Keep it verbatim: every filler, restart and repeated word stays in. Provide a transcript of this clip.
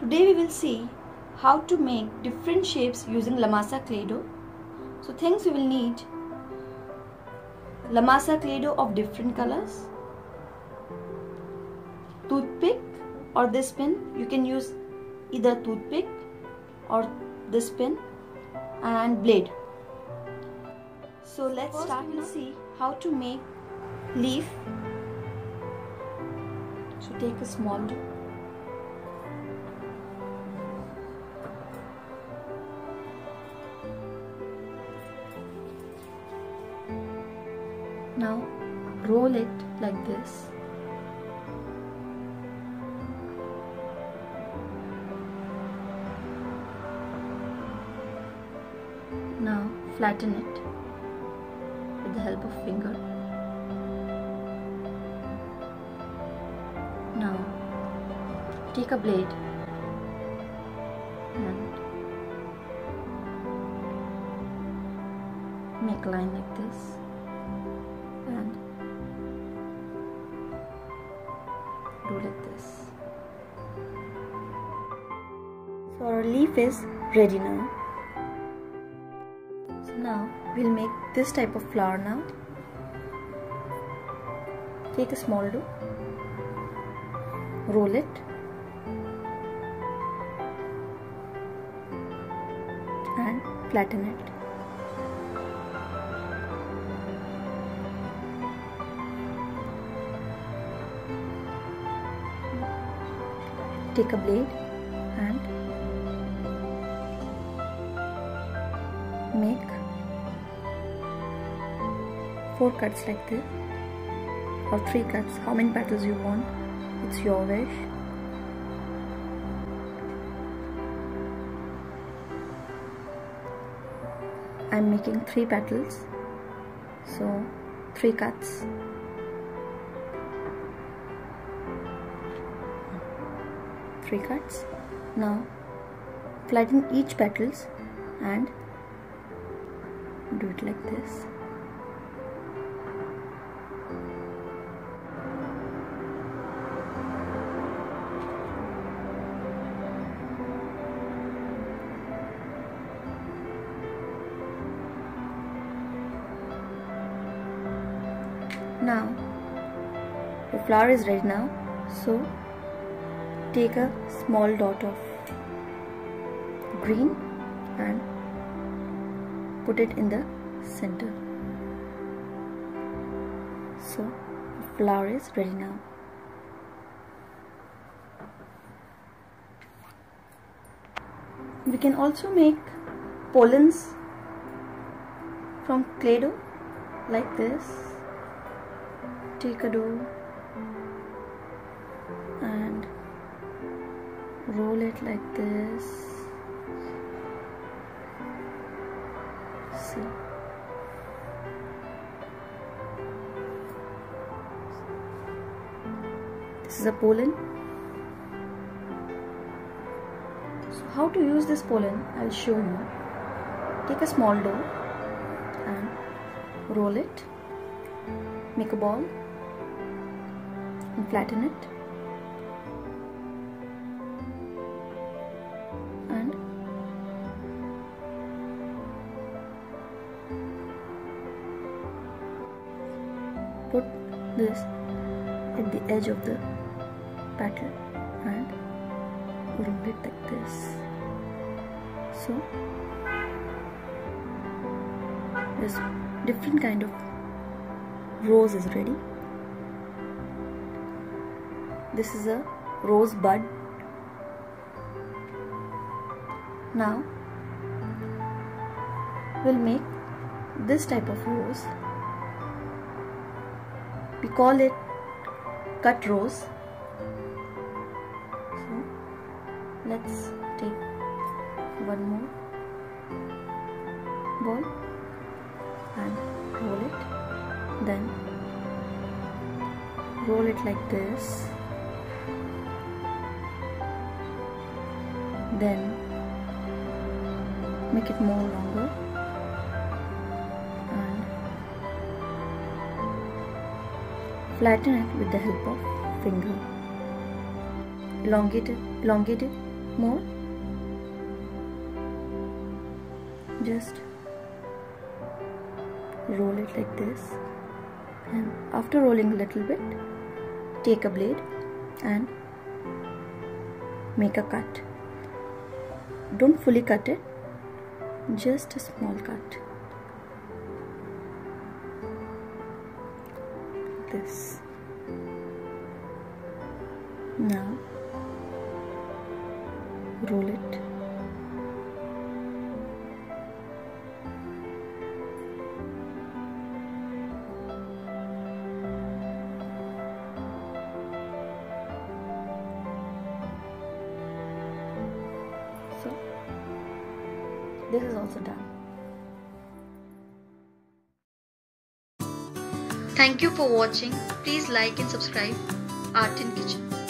Today we will see how to make different shapes using Lamasa clay dough. So things we will need: Lamasa clay dough of different colors, toothpick or this pin. You can use either toothpick or this pin, and blade. So let's First start. We will see how to make leaf. So take a small dough. Now roll it like this. Now flatten it with the help of finger. Now take a blade and make a line like this and do like this. So our leaf is ready now. So now we'll make this type of flower now. Take a small dough, roll it and flatten it. Take a blade and make four cuts like this, or three cuts, how many petals you want, it's your wish. I'm making three petals, so three cuts. Three cuts. Now flatten each petals and do it like this. Now the flower is ready now, so take a small dot of green and put it in the center. So the flower is ready now. We can also make pollens from clay dough like this. Take a dough and roll it like this. See. This is a pollen. So how to use this pollen, I'll show you. Take a small dough and roll it. Make a ball and flatten it. And put this at the edge of the pattern and roll it like this. So this different kind of rose is ready. This is a rose bud. Now we'll make this type of rose. We call it cut rose. So let's take one more ball and roll it, then roll it like this, then make it more longer and flatten it with the help of finger. Elongate it, elongate it more. Just roll it like this, and after rolling a little bit, take a blade and make a cut. Don't fully cut it, just a small cut. This. Now roll it. So this is also done. Thank you for watching. Please like and subscribe Art in Kitchen.